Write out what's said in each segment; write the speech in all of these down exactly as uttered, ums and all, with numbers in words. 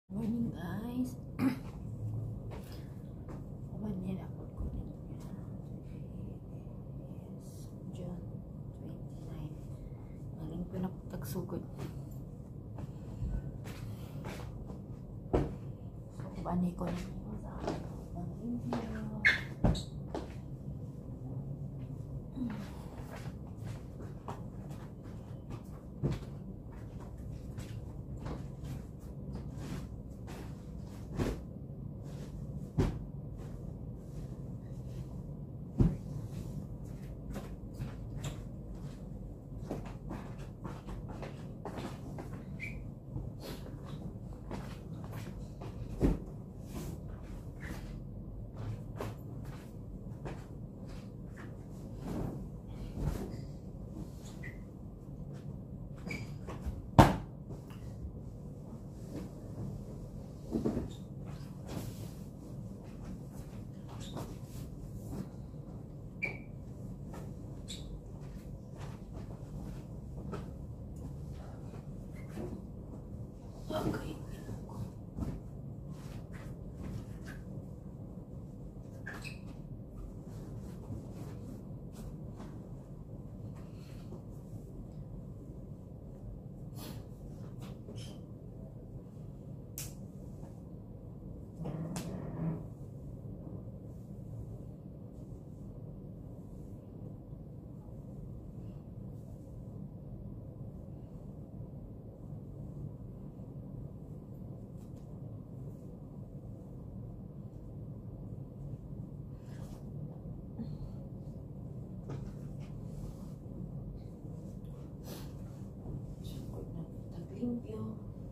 Morning guys. One year ako ko yes, June twenty-nine. Maling ko na tagsugod. So kubani ko na ko sa ang India. Okay. Limpyo.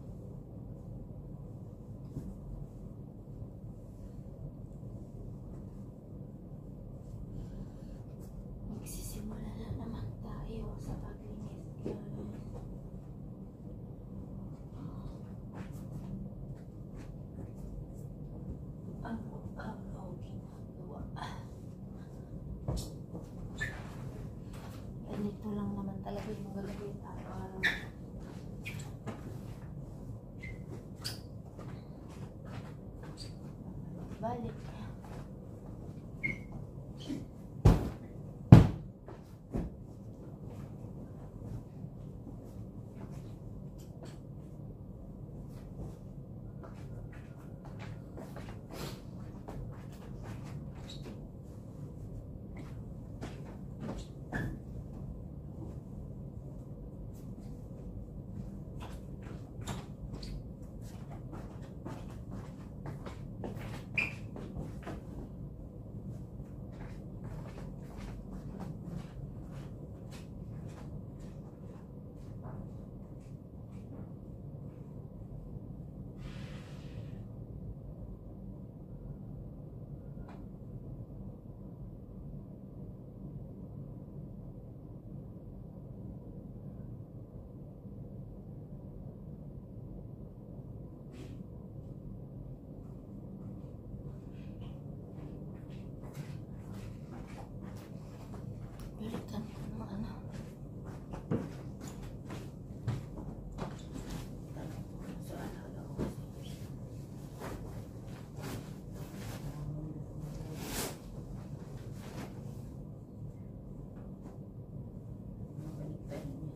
Magsisimula na naman tayo sa paglinis. Araw-araw ginagawa. Ganito lang naman talaga yung gagawin araw-araw. Balik. Balikan ko ng ano. So, ano daw. Balikan niya.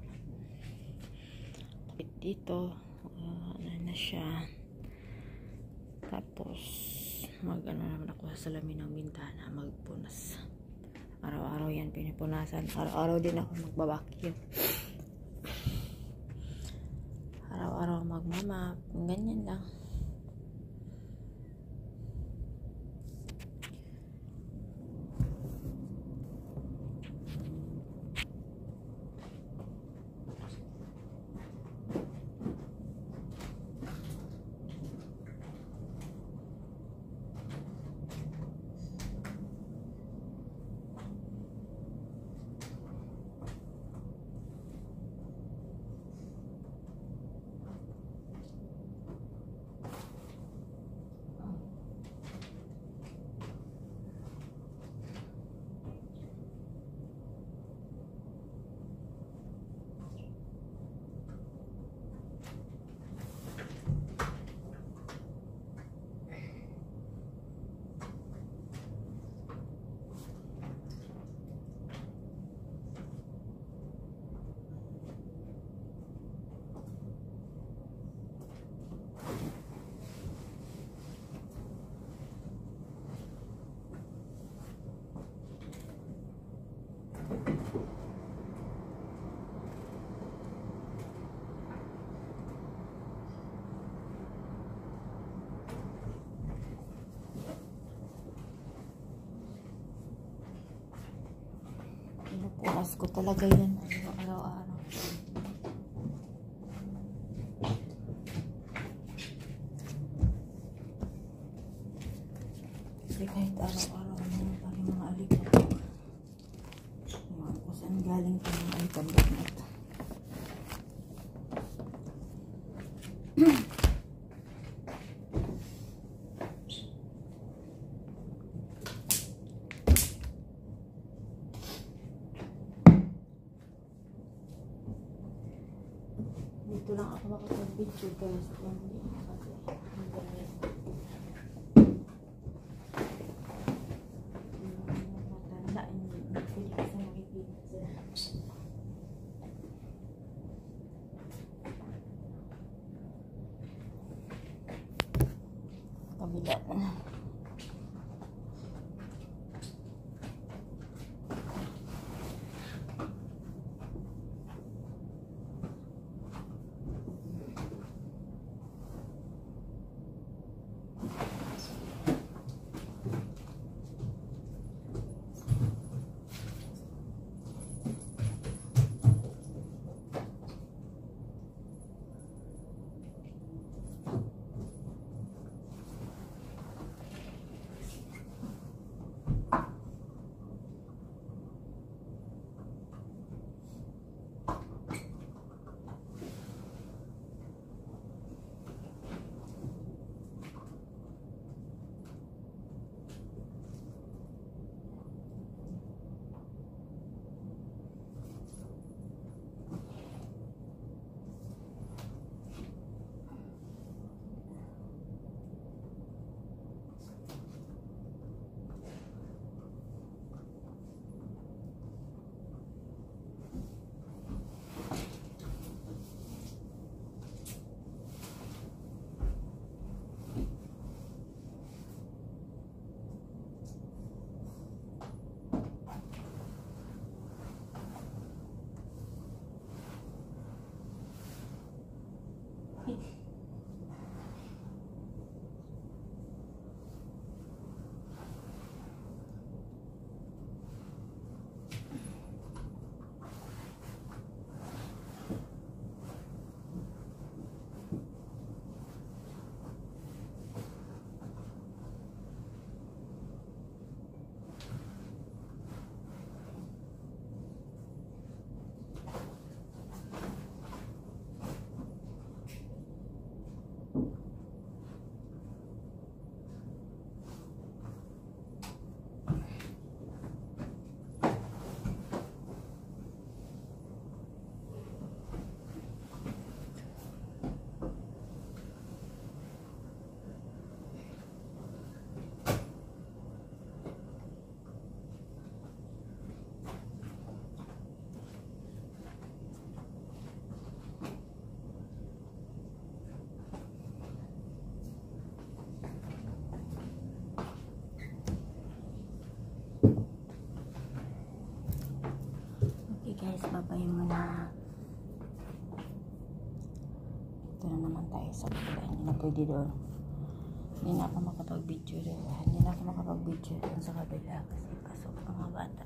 Dito uh, ano na siya, Tapos mag ano naman ako sa salamin ng bintana, magpunas. Araw-araw yan pinipunasan. Araw-araw din ako magbabacuum. Araw-araw magmamap. Ganyan lang. Pinupunas ko talaga yan araw-araw. Kasi kahit araw-araw meron pa rin mga alikabok. Ewan ko saan galing pa mga alikabok na ito. Dito lang ako makapag-video guys. Hindi kasi ang galing. Matanda hindi pwede kasi makikita sila. Kabila na. sa kanila. Hindi na pwede doon. Hindi na ako makapag-video doon. Hindi na ako makapag-video doon sa kabila kasi pasok ang mga bata.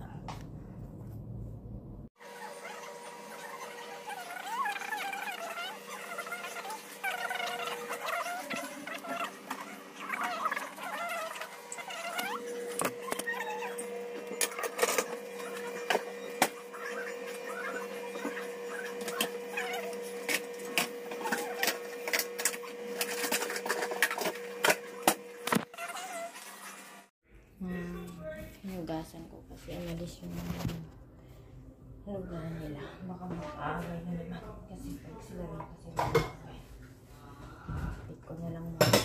Hmm, hinugasan ko kasi umalis yung lugar nila. Baka makaaway na naman kasi pag sila rin kasi makaaway. Kapit ko na lang muna.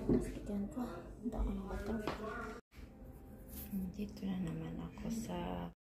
Dito na naman ako sa